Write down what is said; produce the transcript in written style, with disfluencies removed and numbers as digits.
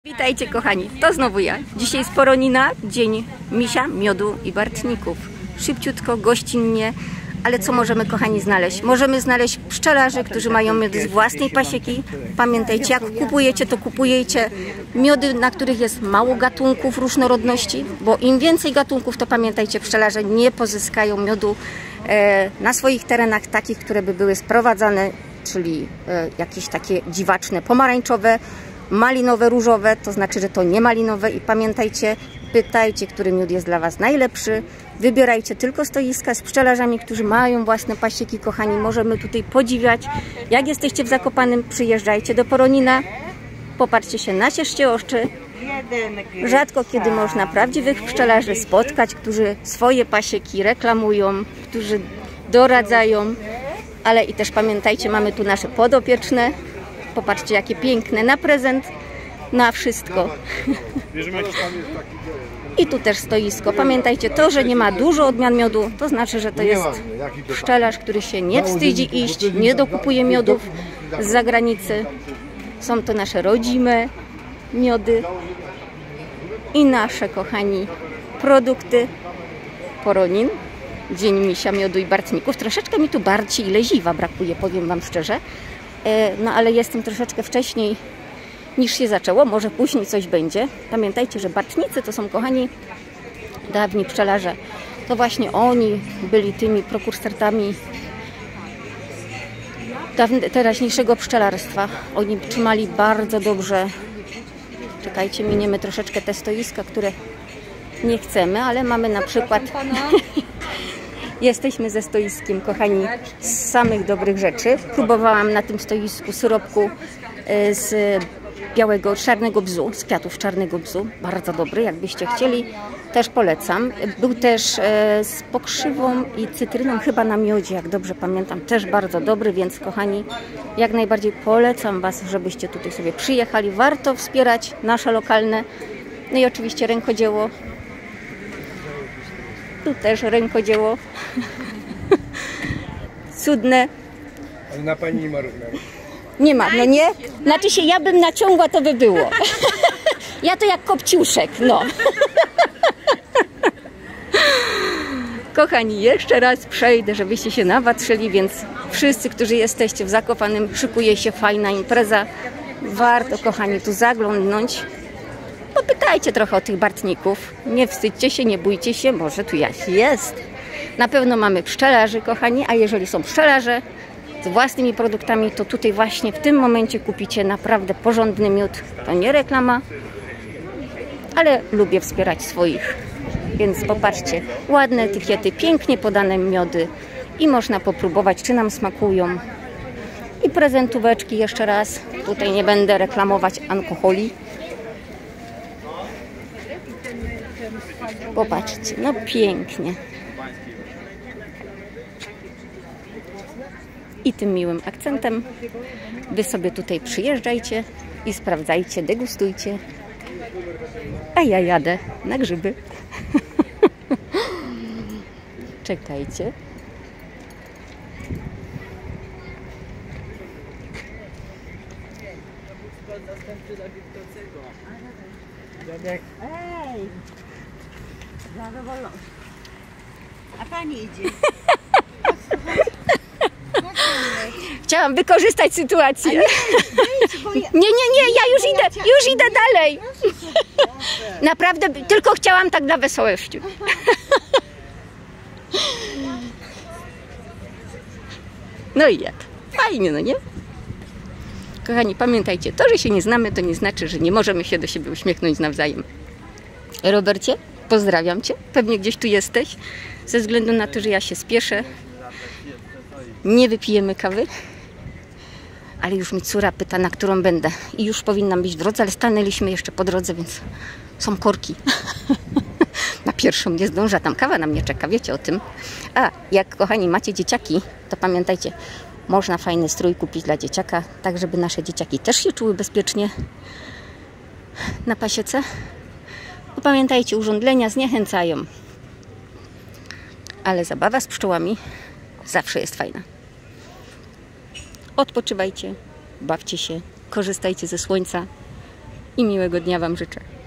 Witajcie kochani, to znowu ja. Dzisiaj z Poronina, dzień misia, miodu i bartników. Szybciutko, gościnnie, ale co możemy kochani znaleźć? Możemy znaleźć pszczelarzy, którzy mają miody z własnej pasieki. Pamiętajcie, jak kupujecie, to kupujecie miody, na których jest mało gatunków różnorodności, bo im więcej gatunków, to pamiętajcie, pszczelarze nie pozyskają miodu na swoich terenach takich, które by były sprowadzane, czyli jakieś takie dziwaczne, pomarańczowe, malinowe, różowe, to znaczy, że to nie malinowe. I pamiętajcie, pytajcie, który miód jest dla Was najlepszy. Wybierajcie tylko stoiska z pszczelarzami, którzy mają własne pasieki, kochani. Możemy tutaj podziwiać. Jak jesteście w Zakopanem, przyjeżdżajcie do Poronina. Popatrzcie się, nacieszcie oczy. Rzadko kiedy można prawdziwych pszczelarzy spotkać, którzy swoje pasieki reklamują, którzy doradzają. Ale i też pamiętajcie, mamy tu nasze podopieczne. Popatrzcie, jakie piękne, na prezent, na wszystko. I tu też stoisko. Pamiętajcie, to, że nie ma dużo odmian miodu, to znaczy, że to jest pszczelarz, który się nie wstydzi iść, nie dokupuje miodów z zagranicy. Są to nasze rodzime miody i nasze, kochani, produkty. Poronin, dzień misia, miodu i bartników. Troszeczkę mi tu barci i leziwa brakuje, powiem Wam szczerze. No ale jestem troszeczkę wcześniej niż się zaczęło, może później coś będzie. Pamiętajcie, że bartnicy to są, kochani, dawni pszczelarze. To właśnie oni byli tymi prokursorami teraźniejszego pszczelarstwa. Oni trzymali bardzo dobrze. Czekajcie, miniemy troszeczkę te stoiska, które nie chcemy, ale mamy na przykład... Jesteśmy ze stoiskiem, kochani, z samych dobrych rzeczy. Próbowałam na tym stoisku syropku z białego, czarnego bzu, z kwiatów czarnego bzu. Bardzo dobry, jakbyście chcieli, też polecam. Był też z pokrzywą i cytryną, chyba na miodzie, jak dobrze pamiętam, też bardzo dobry, więc kochani, jak najbardziej polecam Was, żebyście tutaj sobie przyjechali. Warto wspierać nasze lokalne, no i oczywiście rękodzieło. Tu też rękodzieło. Cudne. Ale na Pani nie ma rozmiaru. Nie ma, no nie? Znaczy się, ja bym naciągła, to by było. Ja to jak kopciuszek, no. Kochani, jeszcze raz przejdę, żebyście się napatrzyli, więc wszyscy, którzy jesteście w Zakopanem, szykuje się fajna impreza. Warto, kochani, tu zaglądnąć. Popytajcie trochę o tych bartników. Nie wstydźcie się, nie bójcie się, może tu jaś jest. Na pewno mamy pszczelarzy, kochani, a jeżeli są pszczelarze z własnymi produktami, to tutaj właśnie w tym momencie kupicie naprawdę porządny miód. To nie reklama, ale lubię wspierać swoich. Więc popatrzcie, ładne etykiety, pięknie podane miody i można popróbować, czy nam smakują. I prezentóweczki jeszcze raz. Tutaj nie będę reklamować alkoholi. Popatrzcie, no pięknie. I tym miłym akcentem Wy sobie tutaj przyjeżdżajcie i sprawdzajcie, degustujcie. A ja jadę na grzyby. Czekajcie. Ej! Zadowolona. A Pani idzie. Chciałam wykorzystać sytuację. Nie, ja już idę dalej. Naprawdę, tylko chciałam tak dla wesołości. No i jak? Fajnie, no nie? Kochani, pamiętajcie, to, że się nie znamy, to nie znaczy, że nie możemy się do siebie uśmiechnąć nawzajem. Robercie, pozdrawiam Cię. Pewnie gdzieś tu jesteś. Ze względu na to, że ja się spieszę, nie wypijemy kawy. Ale już mi córa pyta, na którą będę. I już powinnam być w drodze, ale stanęliśmy jeszcze po drodze, więc są korki. Na pierwszą nie zdąża, tam kawa na mnie czeka, wiecie o tym. A, jak kochani macie dzieciaki, to pamiętajcie, można fajny strój kupić dla dzieciaka, tak żeby nasze dzieciaki też się czuły bezpiecznie na pasiece. Bo pamiętajcie, urządzenia zniechęcają. Ale zabawa z pszczołami zawsze jest fajna. Odpoczywajcie, bawcie się, korzystajcie ze słońca i miłego dnia Wam życzę.